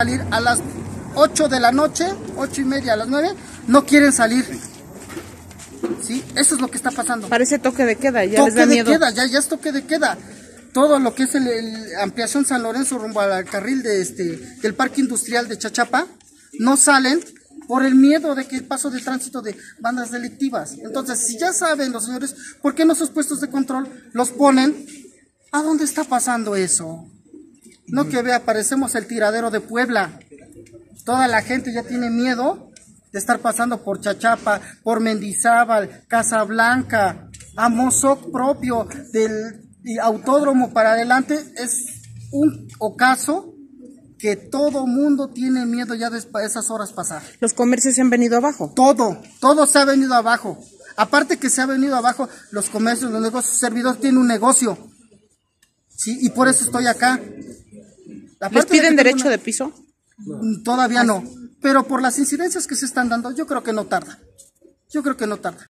salir a las 8 de la noche, 8:30, a las 9, no quieren salir. Sí, eso es lo que está pasando. Parece toque de queda, ya Toque les da miedo. de queda, ya es toque de queda. Todo lo que es ampliación San Lorenzo rumbo al carril del Parque Industrial de Chachapa, no salen por el miedo de que el paso de tránsito de bandas delictivas. Entonces, si ya saben los señores, ¿por qué no esos puestos de control los ponen? ¿A dónde está pasando eso? No que vea, parecemos el tiradero de Puebla. Toda la gente ya tiene miedo de estar pasando por Chachapa, por Mendizábal, Casablanca, Amozoc propio, del autódromo para adelante. Es un ocaso que todo mundo tiene miedo ya de esas horas pasar. Los comercios se han venido abajo. Todo se ha venido abajo. Aparte que se ha venido abajo, los comercios, los negocios, servidores tienen un negocio. Sí, y por eso estoy acá. ¿Les piden derecho de piso? Todavía no, pero por las incidencias que se están dando, yo creo que no tarda.